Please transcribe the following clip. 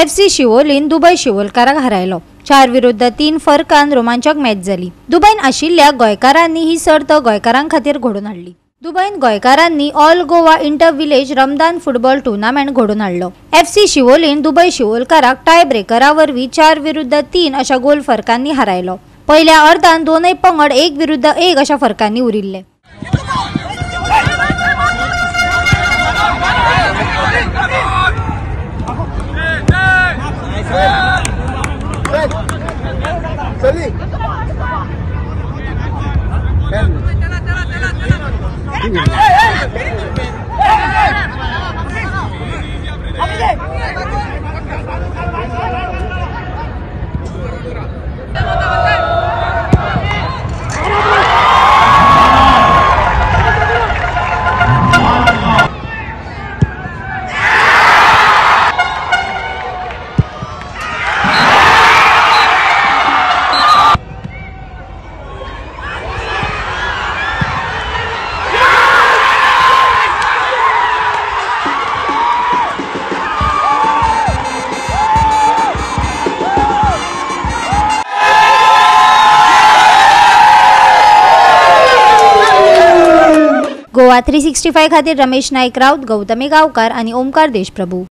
FC शिवोलीन Dubai शिवोलकाराक हरयलो। 4-3 Furqan रोमांचक match जाली। दुबयन आशिल्ल्या गोंयकारांनी ही सर्त गोंयकारां खातीर घडोवन हाडली। दुबयन गोंयकारांनी all Goa inter village Ramadan football tournament घडोवन हाडलो। FC शिवोलीन दुबय शिवोलकाराक टाय ब्रेकरावरवीं 4-3 अशा गोल फरकांनी हरयलो। पहिल्या अर्धान दोनय पंगड 1-1 अशा फरकांनी उरिल्ले। गोवा 365 खातीर रमेश नाईक राउत, गौतमी गांवकार आणि ओमकार देशप्रभू।